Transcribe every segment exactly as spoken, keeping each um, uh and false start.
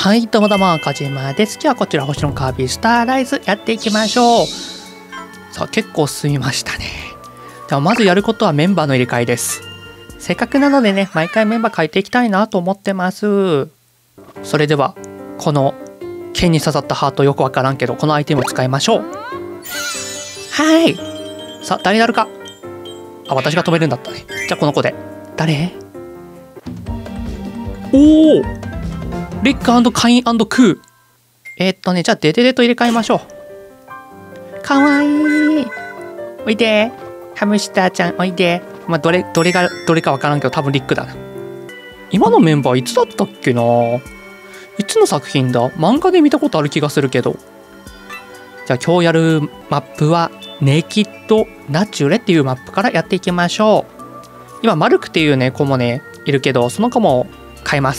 はい、どうもどうも、かじまです。今日はこちら、星のカービィスターライズやっていきましょう。さあ、結構進みましたね。でもまずやることはメンバーの入れ替えです。せっかくなのでね、毎回メンバー変えていきたいなと思ってます。それでは、この剣に刺さったハートよくわからんけど、このアイテムを使いましょう。はい。さあ、誰になるか。あ、私が止めるんだったね。じゃあ、この子で。誰？おお、レック&カイン&クー。えー、っとね、じゃあデデデと入れ替えましょう。かわいい。おいで。ハムスターちゃん、おいで。まあ、どれ、どれが、どれかわからんけど、多分リックだな。今のメンバーいつだったっけな。いつの作品だ？漫画で見たことある気がするけど。じゃあ今日やるマップは、ネイキッド・ナチュレっていうマップからやっていきましょう。今、マルクっていうね、子もね、いるけど、その子も変えます。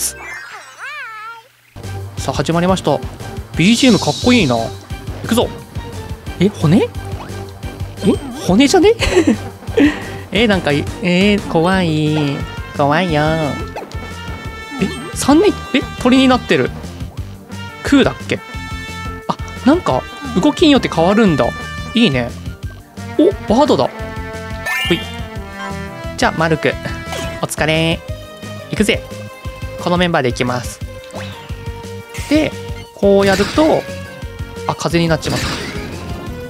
さあ始まりました。 ビージーエム かっこいいな。いくぞ。え、骨？え、骨じゃね？え、なんかえー、怖い怖いよ。え、さんにん、え、鳥になってる。クーだっけ。あ、なんか動きによって変わるんだ。いいね。お、バードだ。ほい。じゃあマルクお疲れ。いくぜ。このメンバーでいきます。で、こうやると、あ、風になっちまった。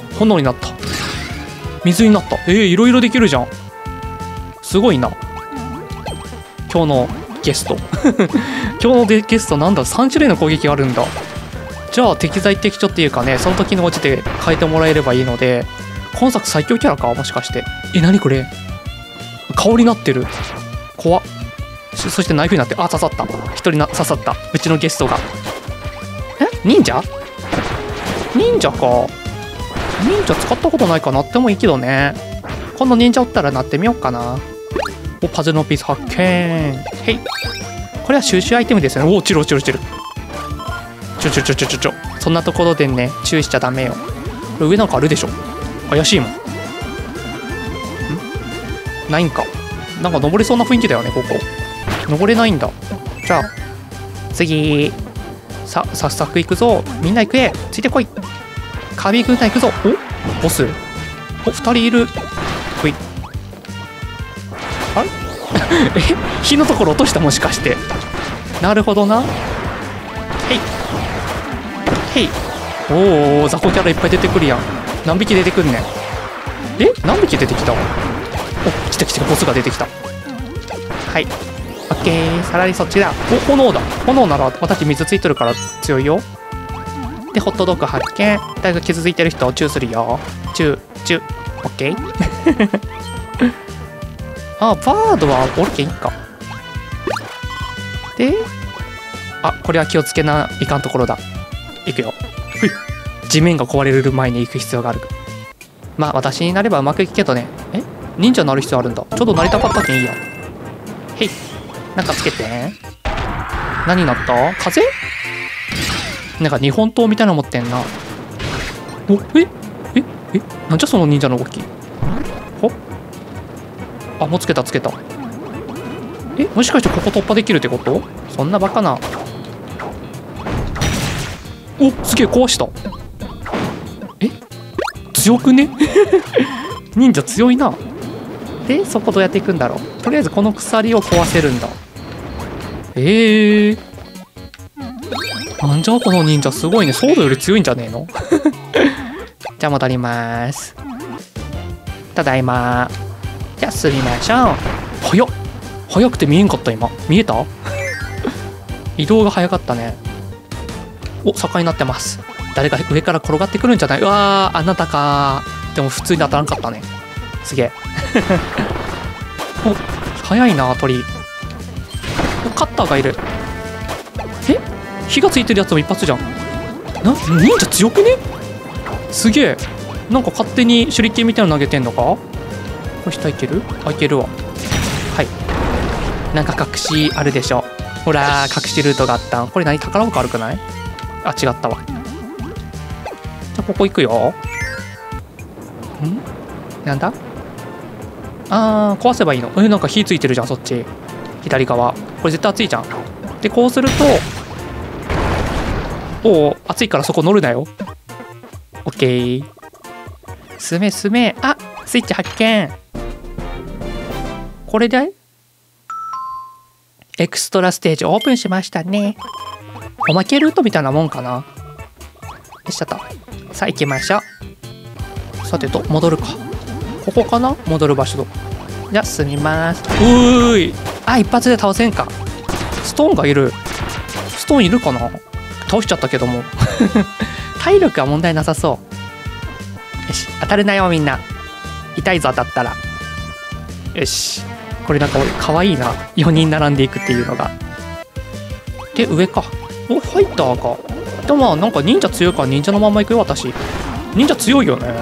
炎になった。水になった。えー、いろいろできるじゃん。すごいな。今日のゲスト。今日のゲストなんだ、さん種類の攻撃があるんだ。じゃあ適材適所っていうかね、その時の落ちで変えてもらえればいいので、今作最強キャラかもしかして。え、なにこれ。香りなってる。怖っ。そしてナイフになって、あ、刺さった。一人な刺さった。うちのゲストが。え、忍者？忍者か。忍者使ったことないかなってもいいけどね。今度忍者おったらなってみようかな。お、パズルのピース発見。へい。これは収集アイテムですよね。お、落ちる落ちる落ちる。ちょちょちょちょちょちょ。そんなところでね、注意しちゃダメよ。これ上なんかあるでしょ。怪しいもん。ん？ないんか。なんか登れそうな雰囲気だよね、ここ。登れないんだ。じゃあ、次。さ、早速行くぞ。みんな行くえ。ついてこい。カービィ軍団行くぞ。お、ボス。お、ふたりいる。ほい。あれえ、火のところ落としたもしかして。なるほどな。へい。へい。おお、雑魚キャラいっぱい出てくるやん。何匹出てくんねん。え、何匹出てきた？お、来た来た、ボスが出てきた。はい。オッケー、さらにそっちだ。お、炎だ。炎なら私水ついてるから強いよ。で、ホットドッグ発見。誰か傷ついてる人をチューするよ。チュー、チュー。オッケー。あ、バードはおるけんいいか。で、あ、これは気をつけないかんところだ。いくよ。ふい。地面が壊れる前に行く必要がある。まあ、私になればうまくいくけどね。え、忍者になる必要あるんだ。ちょっとなりたかったけんいいや。へい。なんかつけて。何になった？風？なんか日本刀みたいなの持ってんな。お、えええ、なんじゃその忍者の動き。ほ、あ、もうつけたつけた。え、もしかしてここ突破できるってこと？そんなバカな。お、すげえ壊した。え、強くね？忍者強いな。で、そこどうやっていくんだろう。とりあえずこの鎖を壊せるんだ。えー、なんじゃこの忍者すごいね。ソードより強いんじゃねえの？じゃあ戻ります。ただいま。じゃあ進みましょう。早っ。早くて見えんかった今。見えた？移動が早かったね。お、坂になってます。誰か上から転がってくるんじゃない？うわー、あなたか。でも普通に当たらんかったね。すげえ。お、早いな鳥。お、カッターがいる。え、火がついてるやつも一発じゃん。な、忍者強くね？すげえ。なんか勝手に手裏剣みたいなの投げてんのか？これ下いける？あ、いけるわ。はい。なんか隠しあるでしょ。ほらー、隠しルートがあったん。これ何？宝箱悪くない？あ、違ったわ。じゃあここ行くよ。ん？なんだ？あー、壊せばいいの。え、なんか火ついてるじゃん、そっち。左側。これ絶対熱いじゃん。で、こうすると、 おお、暑いからそこ乗るなよ。オッケー。進め進め。あ、スイッチ発見。これでエクストラステージオープンしましたね。おまけルートみたいなもんかな。よっしゃった。さあ行きましょう。さてと戻るか。ここかな、戻る場所。じゃあ進みます。うーい。あ、一発で倒せんか。ストーンがいる。ストーンいるかな。倒しちゃったけども体力は問題なさそう。よし、当たるなよみんな。痛いぞ当たったら。よし、これなんか俺かわいいな、よにん並んでいくっていうのが。で上か。お、ファイターか。でもまあなんか忍者強いから忍者のまんまいくよ私。忍者強いよね。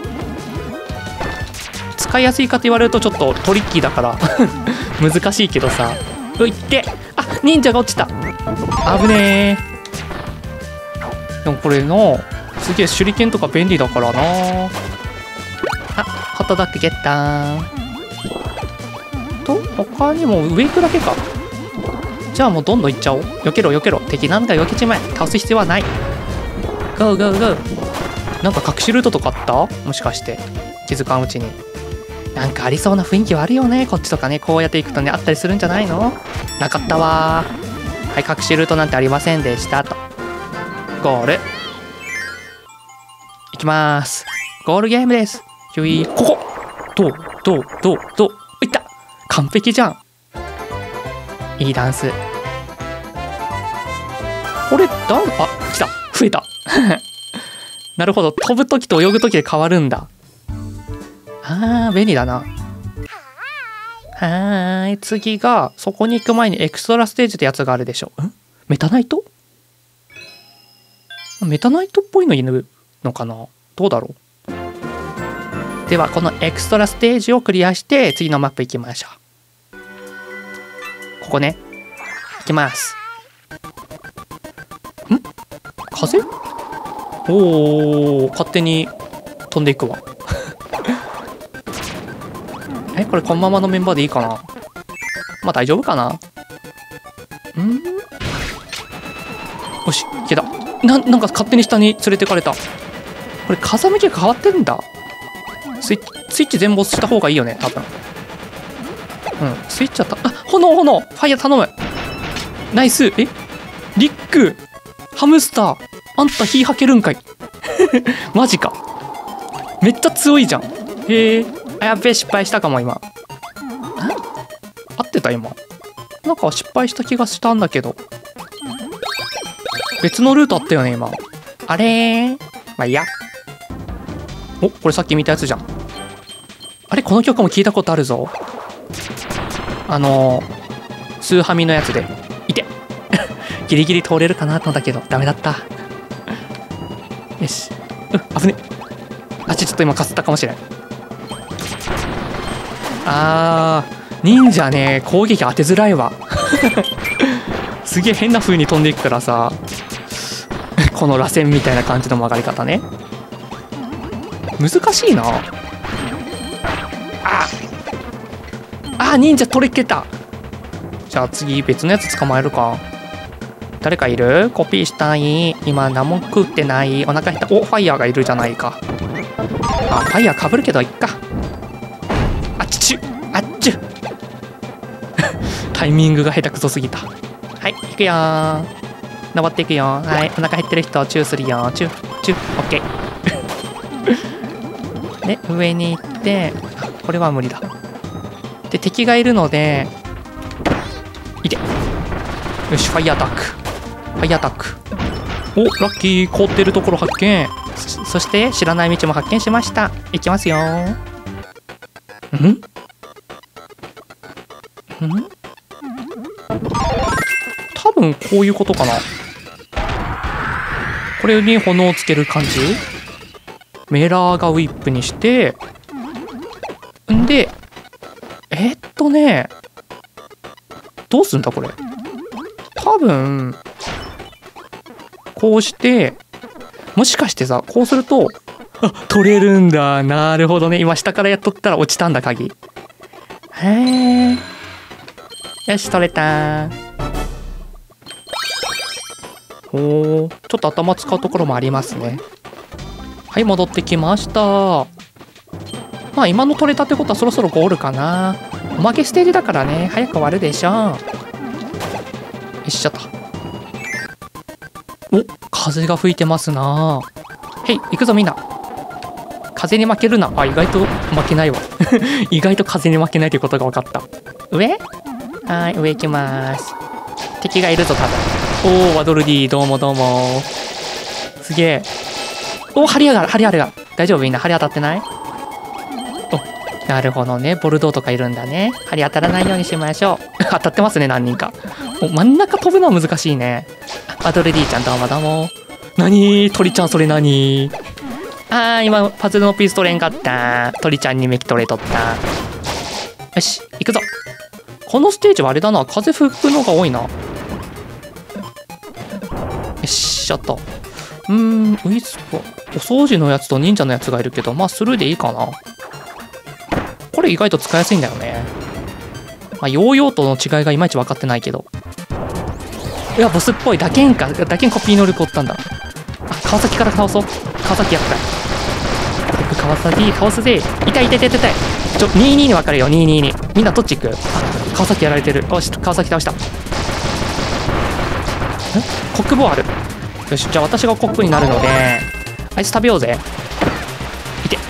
使いやすいかと言われるとちょっとトリッキーだから難しいけどさ。ういって、あ、忍者が落ちた。危ねえ。でもこれのすげえ手裏剣とか便利だからな。あ、ホットドッグゲッターと、他にも上行くだけか。じゃあもうどんどん行っちゃおう。避けろ避けろ、敵なんか避けちまえ。倒す必要はない。ゴーゴーゴー。なんか隠しルートとかあった？もしかして気づかんうちに。なんかありそうな雰囲気はあるよね。こっちとかね、こうやっていくとね、あったりするんじゃないの？なかったわー。はい、隠しルートなんてありませんでしたと。ゴールいきまーす。ゴールゲームです。ひゅい、ここどうどうどうどういった。完璧じゃん。いいダンス。これダン、あ、来た、増えたなるほど、飛ぶ時と泳ぐ時で変わるんだ。あー、便利だな。はーい、次がそこに行く前にエクストラステージってやつがあるでしょ。ん、メタナイト？メタナイトっぽいのいるのかな。どうだろう。ではこのエクストラステージをクリアして次のマップ行きましょう。ここね、行きます。ん、風？おー、勝手に飛んでいくわえ、これこのままのメンバーでいいかな。まあ大丈夫かな。ん、よし、いけた。な、なんか勝手に下に連れてかれた。これ風向きが変わってんだ。スイッチ、スイッチ全部押した方がいいよね多分。うん、スイッチあった。あ、炎炎、ファイヤー頼む。ナイス。え、リック、ハムスター、あんた火吐けるんかいマジか、めっちゃ強いじゃん。へえ。あ、やべえ、失敗したかも今。合ってた今。なんか失敗した気がしたんだけど。別のルートあったよね今。あれー、まあいいや。お、これさっき見たやつじゃん。あれ、この曲も聞いたことあるぞ。あのー、スーハミのやつで。いてギリギリ通れるかなと思ったけどダメだった。よし。うっ、危ね。あっちちょっと今かすったかもしれん。あー、忍者ね、攻撃当てづらいわすげえ変な風に飛んでいくからさこの螺旋みたいな感じの曲がり方ね、難しいなあ。あ、忍者取りけた。じゃあ次別のやつ捕まえるか。誰かいる？コピーしたい。今何も食ってない。お腹減った。お、ファイヤーがいるじゃないか。あ、ファイヤーかぶるけどいっか。あっちゅあっちゅタイミングが下手くそすぎた。はい、行くよー。登っていくよー。はい、お腹減ってる人チューするよー。チューチュー、オッケーで、上に行って、これは無理だ。で、敵がいるので、いて。よし、ファイヤーアタック。ファイヤーアタック。お、ラッキー、凍ってるところ発見。そ、そして知らない道も発見しました。行きますよー。ん？ん？多分こういうことかな。これに炎をつける感じ。メラーがウィップにして、んで、えー、っとね、どうすんだこれ。多分こうして、もしかしてさ、こうすると、あ、取れるんだ。なるほどね。今下からやっとったら落ちたんだ、鍵。へえ。よし、取れた。 おー、ちょっと頭使うところもありますね。はい、戻ってきました。まあ今の取れたってことはそろそろゴールかな。おまけステージだからね、早く終わるでしょう。よいしょと。お、風が吹いてますな。へい、行くぞみんな。風に負けるな。あ、意外と負けないわ。意外と風に負けないということが分かった。上？はい、上行きます。敵がいるぞ、多分。おー、ワドルディ、どうもどうも。すげえ。おー、針上がる、針上がる。大丈夫みんな、針当たってない？お、なるほどね。ボルドーとかいるんだね。針当たらないようにしましょう。当たってますね、何人か。お、真ん中飛ぶのは難しいね。ワドルディちゃん、どうもどうも。なにー、鳥ちゃん、それなにー。あー、今、パズルのピース取れんかった。鳥ちゃんにメキ取れとった。よし、行くぞ。このステージはあれだな。風吹くのが多いな。よし、ちょっと。うーん、ウィスプ。お掃除のやつと忍者のやつがいるけど、まあ、スルーでいいかな。これ意外と使いやすいんだよね。まあ、ヨーヨーとの違いがいまいち分かってないけど。いや、ボスっぽい。打剣か。打剣コピー能力おったんだ。あ、川崎から倒そう。川崎やった。川崎倒すぜ。痛い痛い痛い痛い。ちょ、にたいにに分かるよ。にたいにに。みんなどっち行く？あ、川崎やられてる。よし、川崎倒した。ん？コックボある。よし、じゃあ私がコックになるので、あいつ食べようぜ。いて。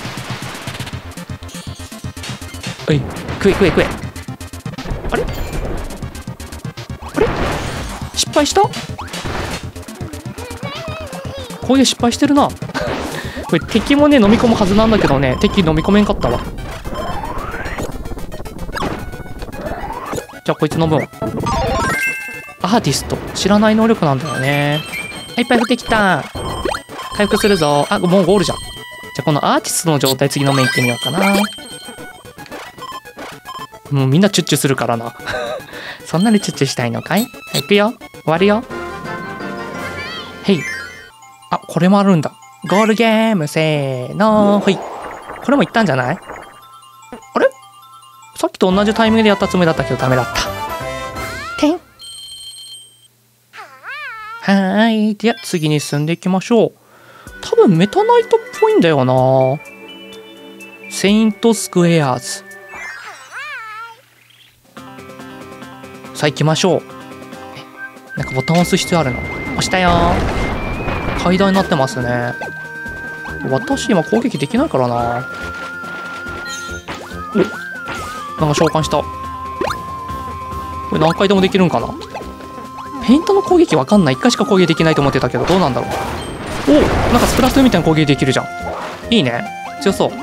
おい、食え食え食え。あれ？あれ？失敗した？攻撃失敗してるな。これ敵もね飲み込むはずなんだけどね、敵飲み込めんかったわ。じゃあこいつ飲むわ。アーティスト知らない能力なんだよね。いっぱい降ってきた。回復するぞ。あ、もうゴールじゃん。じゃあこのアーティストの状態次の面行ってみようかな。もうみんなチュッチュするからな。そんなにチュッチュしたいのかい？行くよ。終わるよ。へい。あ、これもあるんだ。ゴールゲーム、せーの。ほい。これもいったんじゃない？あれ？さっきと同じタイミングでやったつもりだったけどダメだった。てん。はーい。では次に進んでいきましょう。多分メタナイトっぽいんだよな。セイントスクエアーズ。さあ行きましょう。え、なんかボタン押す必要あるの？押したよー。階段になってますね。私今攻撃できないからな。お、なんか召喚した。これ何回でもできるんかな。ペイントの攻撃わかんない。いっかいしか攻撃できないと思ってたけどどうなんだろう。お、なんかスプラトゥーンみたいな攻撃できるじゃん。いいね、強そう。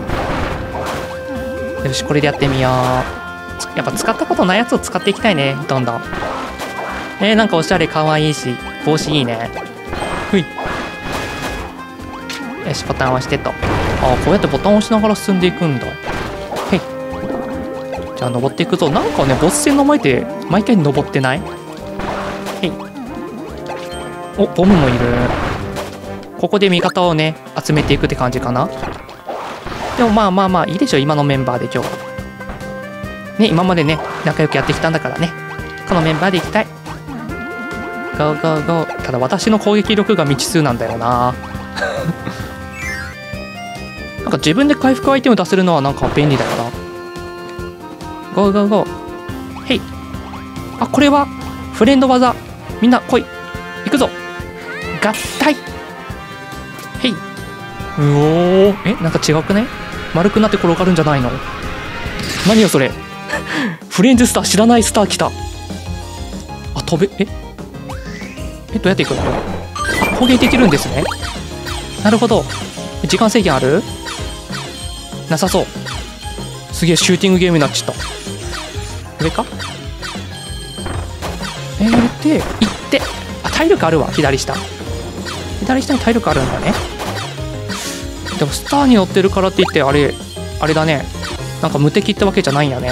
よし、これでやってみよう。やっぱ使ったことないやつを使っていきたいね、どんどん。えー、なんかおしゃれかわいいし帽子いいね。ふい。よし、ボタンを押してと。ああ、こうやってボタンを押しながら進んでいくんだ。へい。じゃあ登っていくぞ。なんかね、ボス戦の前で毎回登ってない？へい。お、ボムもいる。ここで味方をね集めていくって感じかな。でもまあまあまあいいでしょ、今のメンバーで今日はね。今までね仲良くやってきたんだからね、このメンバーでいきたい。ゴーゴーゴー。ただ私の攻撃力が未知数なんだよな。なんか自分で回復アイテム出せるのはなんか便利だよな。ゴーゴーゴー。へい。あ、これはフレンド技。みんな来い。行くぞ。合体。へい。うおー。え、なんか違くね？丸くなって転がるんじゃないの？何よそれ。フレンズスター、知らないスター来た。あ、飛べ、ええ、どうやって行くの？あ、攻撃できるんですね。なるほど。時間制限ある？なさそう。すげえシューティングゲームになっちゃった。上か？えー、で、行って。あ、体力あるわ、左下。左下に体力あるんだね。でも、スターに乗ってるからって言って、あれ、あれだね。なんか無敵ってわけじゃないんやね。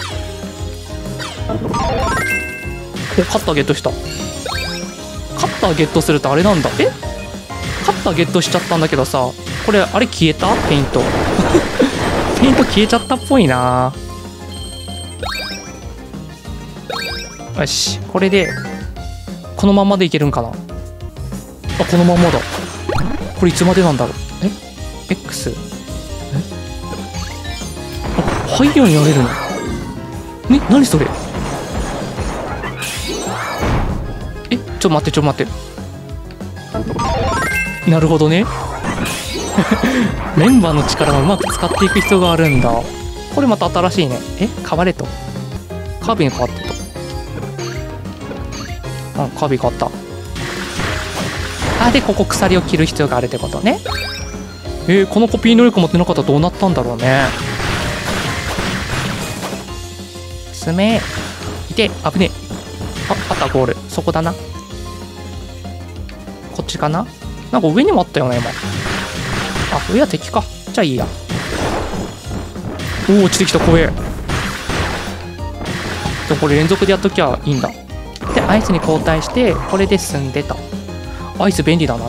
お、カッターゲットした。カッターゲットするとあれなんだ。え？カッターゲットしちゃったんだけどさ、これ、あれ消えた？ペイント。ペイント消えちゃったっぽいな。よし、これでこのままでいけるんかな。 あ、このまんまだ。これいつまでなんだろう。え X？ えあ、ハイヤーにやれるのね、何それ。え、ちょっと待ってちょっと待って。なるほどね。メンバーの力をうまく使っていく必要があるんだ。これまた新しいね。え、変われと。カービィに変わったと。あ、カービィ変わった。あ、でここ鎖を切る必要があるってことね。えー、このコピー能力持ってなかったらどうなったんだろうね。進め。いて、危ねえ。あ、あった、ゴール。そこだな。こっちかな。なんか上にもあったよね今。あ、上は敵か。じゃあいいや。おお、落ちてきた。怖え。でもこれ連続でやっときゃいいんだ。でアイスに交代してこれで進んでた。アイス便利だな。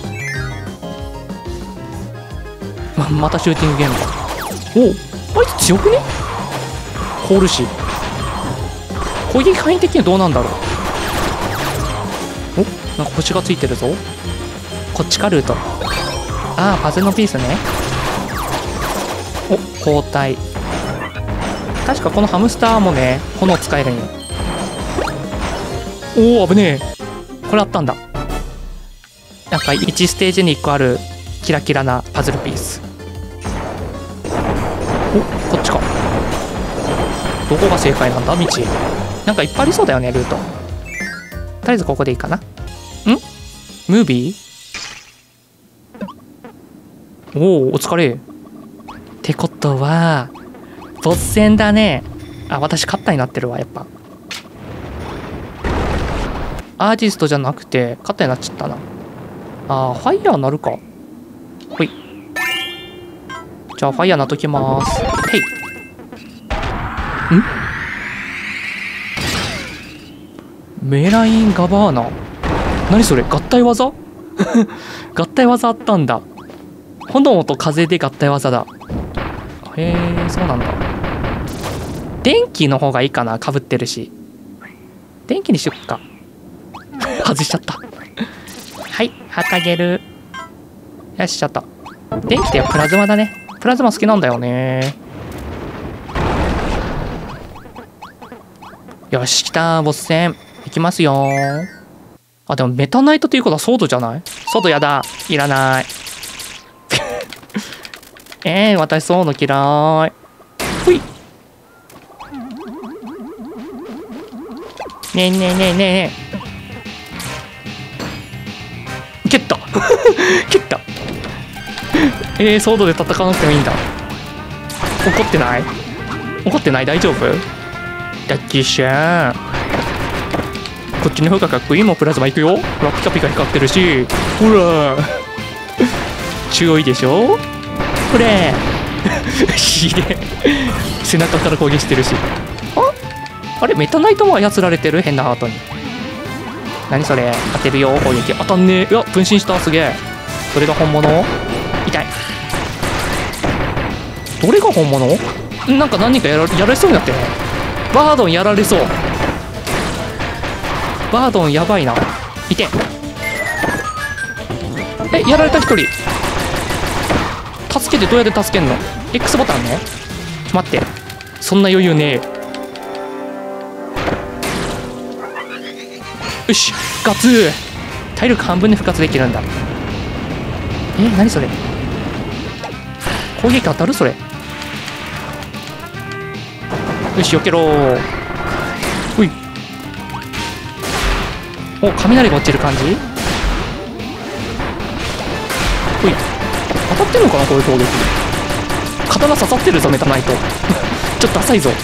ままたシューティングゲームだ。おお、アイス強くね。凍るし攻撃範囲的にはどうなんだろう。お、なんか星がついてるぞ。こっちかルート。ああ、パズルのピースね。お、交代。確かこのハムスターもね炎使えるんよ。おお、危ねえ。これあったんだ。なんかいちステージにいっこあるキラキラなパズルピース。お、こっちか。どこが正解なんだ道。なんかいっぱいありそうだよねルート。とりあえずここでいいかな。んムービー。おお、お疲れ。ってことはボス戦だね。あ、私カッターになってるわ。やっぱアーティストじゃなくてカッターになっちゃったな。あー、ファイヤーなるか。ほい。じゃあファイヤーなっときます。へい。んメラインガバーナ。何それ、合体技合体技あったんだ。炎と風で合体技だ。へえ、そうなんだ。電気の方がいいかな。かぶってるし電気にしよっか。外しちゃった。はい、旗げる。よし、ちゃった。電気ってプラズマだね。プラズマ好きなんだよね。よし、来た。ボス戦いきますよ。あ、でもメタナイトっていうことはソードじゃない？ソードやだ。いらない。えー、私ソード嫌い。ほい。ねえねえねえねえ。蹴った。蹴った。えー、ソードで戦わなくてもいいんだ。怒ってない？怒ってない？大丈夫？ダッキーシャー。こっちの方がかっこいいもん。プラズマいくよ。ラピカピカ光ってるし。ほら。強いでしょ？これ。ひげ。背中から攻撃してるし。あ？あれメタナイトも操られてる？変なハートに。何それ？当てるよ。攻撃当たんねえ。いや、分身した。すげえ。それが本物？痛い。どれが本物？なんか何人かやら、やられそうになってね。バードンやられそう。バードンやばいな。いて。え、やられた一人。助けて。どうやって助けんの？ X ボタンね。ちょ待って、そんな余裕ねえ。よし、ガツー。体力半分で復活できるんだ。え、何それ。攻撃当たる？それ。よし、避けろー。ほい。お、雷が落ちる感じ。ほい。当たってんのかなこういう攻撃。刀刺さってるぞメタナイト。ちょっとダサいぞ。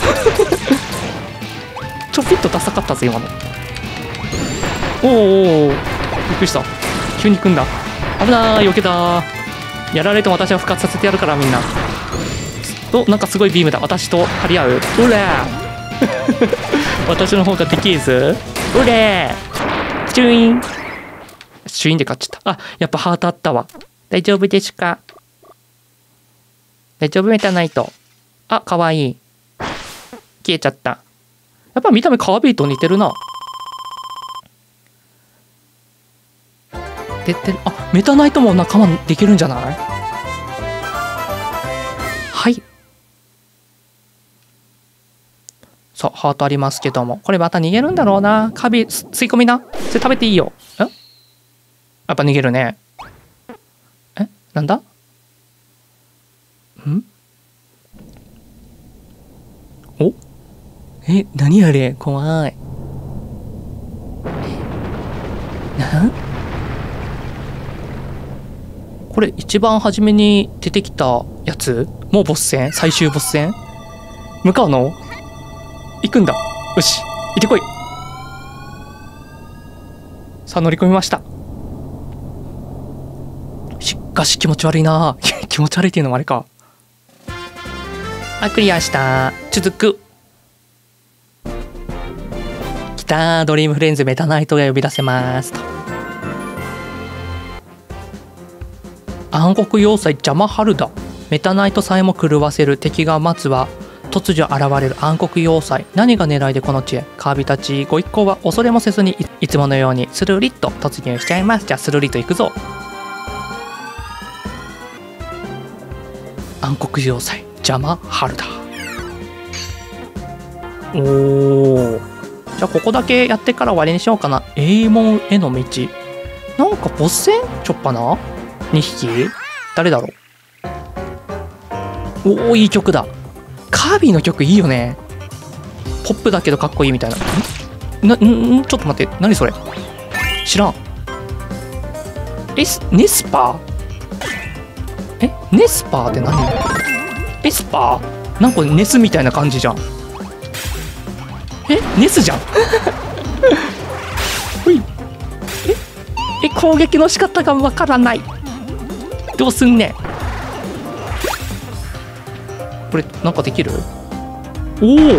ちょピッとダサかったぞ今の。おーおー、びっくりした。急に来んだ。危なー。避けたー。やられても私は復活させてやるからみんな。お、なんかすごいビームだ。私と張り合う。うらー。私の方ができーず。うれー。チュイン。チュインで勝っちゃった。あ、やっぱハートあったわ。大丈夫ですか？大丈夫メタナイト。あ、かわいい。消えちゃった。やっぱ見た目カワビーと似てるな。 出てる。あ、メタナイトも仲間できるんじゃない？はい。そう、ハートありますけども。これまた逃げるんだろうな。カビ、吸い込みな。それ食べていいよ。え？やっぱ逃げるね。え？なんだ？ん？お？え、何あれ？怖い。な？これ一番初めに出てきたやつ？もうボス戦？最終ボス戦？向かうの？行くんだ。よし、行ってこい。さあ乗り込みました。しかし気持ち悪いな。気持ち悪いっていうのもあれか。あ、クリアした。続く。きた。ドリームフレンズメタナイトが呼び出せますと。暗黒要塞ジャマハルダ。メタナイトさえも狂わせる敵が待つは突如現れる暗黒要塞。何が狙いでこの地へ。カービたちご一行は恐れもせずに い, いつものようにスルリッと突入しちゃいます。じゃあスルリッと行くぞ。暗黒要塞ジャマハルダ。おー、じゃあここだけやってから終わりにしようかな。永門への道。なんかボス戦ちょっぱなにひき。誰だろう。おお、いい曲だ。カービィの曲いいよね。ポップだけどかっこいいみたいな。な、ん、ちょっと待って、何それ。知らん。え、ネスパー？え、ネスパーって何？エスパー？なんかネスみたいな感じじゃん。え、ネスじゃん。ほい。え、え、攻撃の仕方がわからない。どうすんねん。これなんかできる？おお、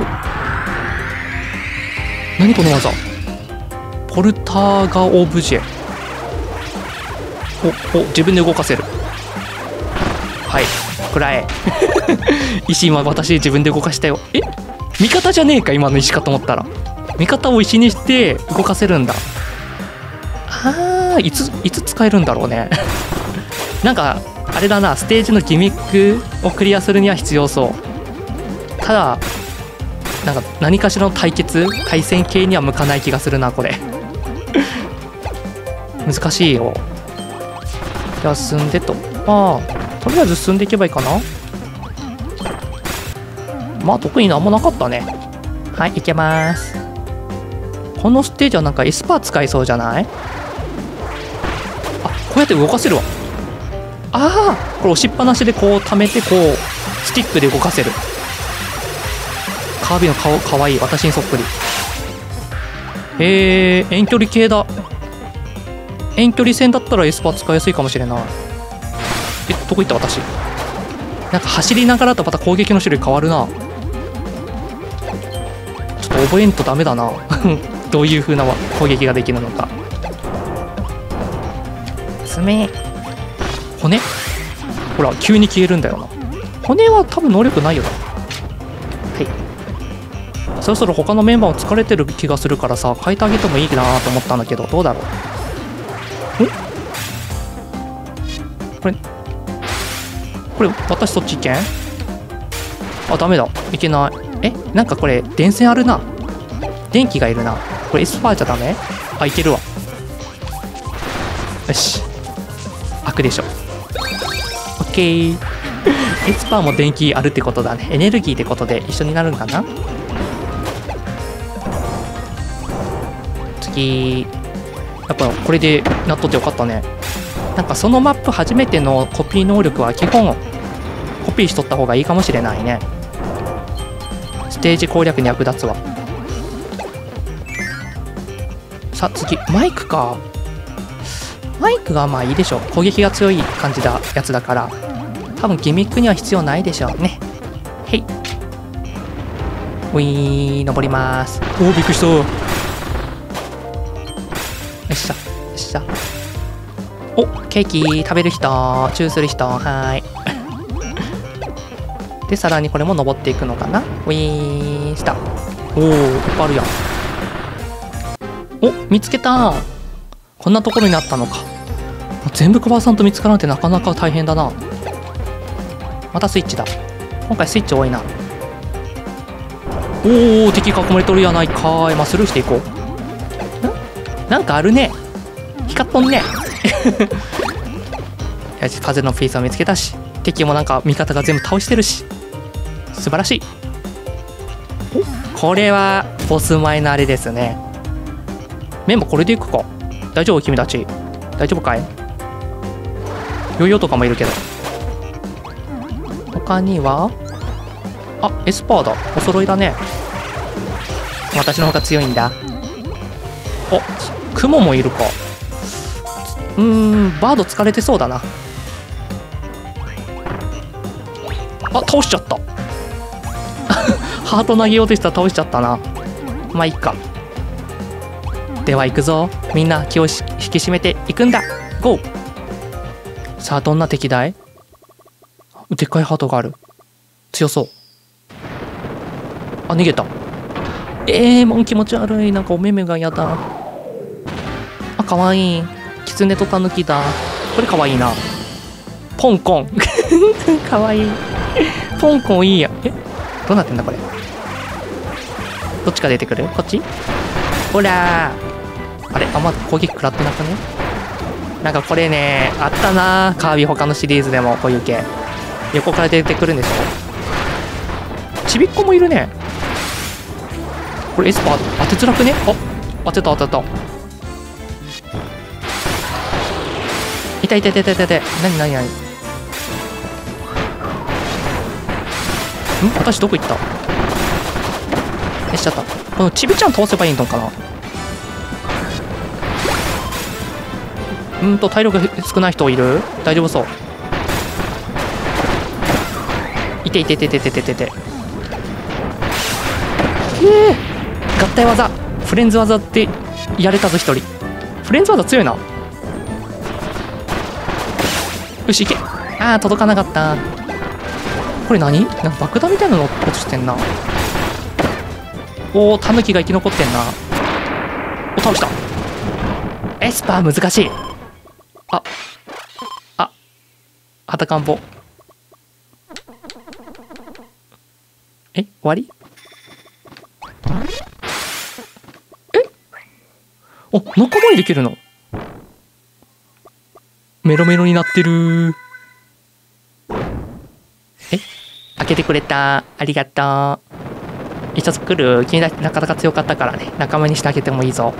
何この技。ポルターガオブジェ。おお、自分で動かせる。はい、くらえ。石今私自分で動かしたよ。え、味方じゃねえか今の石かと思ったら、味方を石にして動かせるんだ。あー、いついつ使えるんだろうね。なんかあれだな、ステージのギミックをクリアするには必要そう。ただなんか何かしらの対決対戦系には向かない気がするなこれ。難しいよ。じゃあ進んでと。ああ、とりあえず進んでいけばいいかな。まあ特になんもなかったね。はい、いけます。このステージはなんかエスパー使いそうじゃない？あ、こうやって動かせるわ。ああ、これ押しっぱなしでこう溜めてこうスティックで動かせる。カービィの顔かわいい。私にそっくり。えー、遠距離系だ。遠距離戦だったらエスパー使いやすいかもしれない。え、どこ行った私。なんか走りながらとまた攻撃の種類変わるな。ちょっと覚えんとダメだな。どういう風な攻撃ができるのか。爪。骨？ほら急に消えるんだよな。骨は多分能力ないよな。はい、そろそろ他のメンバーも疲れてる気がするからさ、変えてあげてもいいなと思ったんだけど、どうだろう。え、これこれ私そっち行けん？あ、ダメだ、いけない。え、なんかこれ電線あるな。電気がいるな。これエスパーじゃダメ？あ、いけるわ。よし、開くでしょ。オッケー。エスパーも電気あるってことだね。エネルギーってことで一緒になるんかな。次、やっぱこれでなっとってよかったね。なんかそのマップ初めてのコピー能力は基本コピーしとった方がいいかもしれないね。ステージ攻略に役立つわ。さあ次、マイクか。マイクがまあいいでしょう。攻撃が強い感じだやつだから多分ギミックには必要ないでしょうね。へい、ウィーン、登ります。おお、びっくりした。よっしゃよっしゃ。お、ケーキ食べる人、チューする人、はーい。でさらにこれも登っていくのかな。ウィーンした。おお、いっぱいあるやん。お、見つけた。こんなところにあったのか。 全部配さんと見つからんってなかなか大変だな。またスイッチだ。今回スイッチ多いな。おお、敵囲まれとるやないかい。まあスルーしていこう。んなんかあるね。光っとんね。よし、パズルのピースを見つけたし、敵もなんか味方が全部倒してるし、素晴らしい。これはボス前のあれですね。メンバーこれでいくか。大丈夫君たち。大丈夫かい。ヨーヨーとかもいるけど。他にはあ、エスパーだ。お揃いだね。私の方が強いんだ。お、クモもいるか。うーん、バード疲れてそうだな。あ、倒しちゃった。ハート投げようとしたら倒しちゃったな。まあいいか。では行くぞ。みんな気を引き締めていくんだ。ゴー。さあどんな敵だい。でっかいハートがある。強そう。あ、逃げた。えー、もう気持ち悪い。なんかお目目がやだ。あ、かわいい。キツネとタヌキだ。これかわいいな。ポンコン。かわいい。ポンコンいいや。え、どうなってんだこれ。どっちか出てくる。こっち。ほらー。あれ、あんま攻撃食らってなくね。なんかこれね、あったなカービィ他のシリーズでもこういう系。横から出てくるんでしょ。ちびっこもいるね。これエスパー当てづらくね。あ、当てた当てた。いたいたいたいたいたいた。なになになに。ん、私どこ行った。え、しちゃった。このちびちゃん倒せばいいのかな。うんと体力少ない人いる。大丈夫そう。いていていていていていていて。えー、合体技フレンズ技ってやれたぞ一人。フレンズ技強いな。よし行け。あー届かなかった。これ何。なんか爆弾みたいなの落ちてんな。おお、タヌキが生き残ってんな。お、倒した。エスパー難しい。ああ、はたかんぼ。え、終わり。え、お、仲間にできるの。メロメロになってる。え、開けてくれた。ありがとう。一つ来る。君だってなかなか強かったからね。仲間にしてあげてもいいぞ。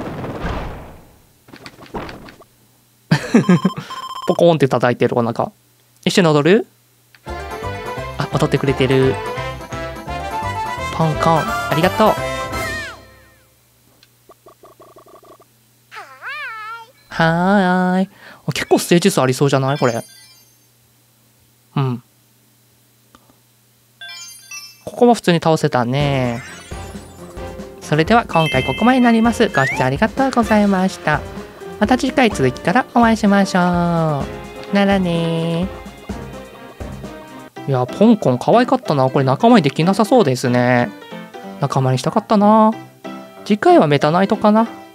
ポコーンって叩いてるお腹。一緒に踊る。あ、踊ってくれてる。ポンコンありがとう。はーい。結構ステージ数ありそうじゃないこれ。うん。ここは普通に倒せたね。それでは今回ここまでになります。ご視聴ありがとうございました。また次回続きからお会いしましょう。ならねー。いや、ポンコン可愛かったな。これ仲間にできなさそうですね。仲間にしたかったな。次回はメタナイトかな。